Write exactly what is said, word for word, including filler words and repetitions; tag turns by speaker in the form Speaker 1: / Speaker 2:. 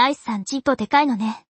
Speaker 1: アイスさんちっぽでかいのね。